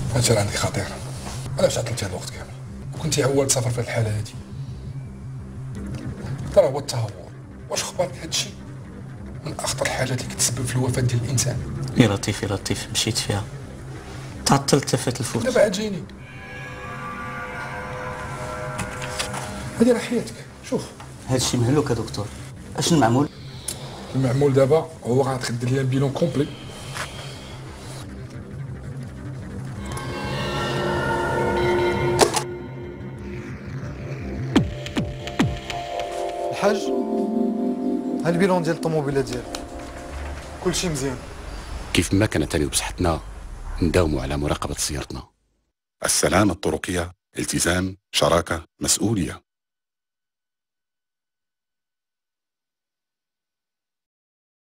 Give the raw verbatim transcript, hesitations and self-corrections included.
هادشي راه عندك خطير. علاش عطلتي هاد الوقت كامل وكنتي عوال تسافر في هاد الحاله هادي؟ ترى هو التهور. واش خبرك هادشي من اخطر الحاجات اللي كتسبب في الوفاه ديال الانسان؟ يا لطيف يا لطيف، مشيت فيها، تعطلت فات الفوت. دابا عاد جيني، هادي راه حياتك. شوف هادشي مهلوك يا دكتور. اش المعمول؟ المعمول دابا هو غتدير ليا البيلون كومبلي. الحاج، ها البيلون ديال الطوموبيله ديالك، كلشي مزيان. كيف ما كانت تاني بصحتنا نداوموا على مراقبة سيارتنا. السلامة الطرقية التزام، شراكة، مسؤولية.